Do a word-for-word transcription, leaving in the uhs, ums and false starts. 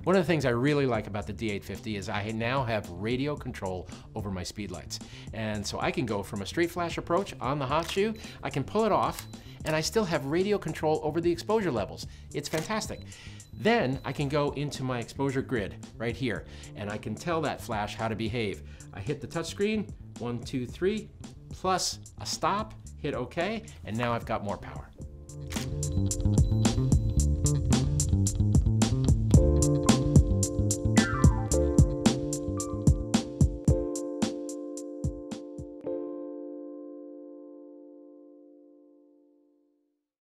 One of the things I really like about the D eight fifty is I now have radio control over my speed lights. And so I can go from a straight flash approach on the hot shoe, I can pull it off, and I still have radio control over the exposure levels. It's fantastic. Then I can go into my exposure grid right here, and I can tell that flash how to behave. I hit the touchscreen, one, two, three, plus a stop, hit OK, and now I've got more power.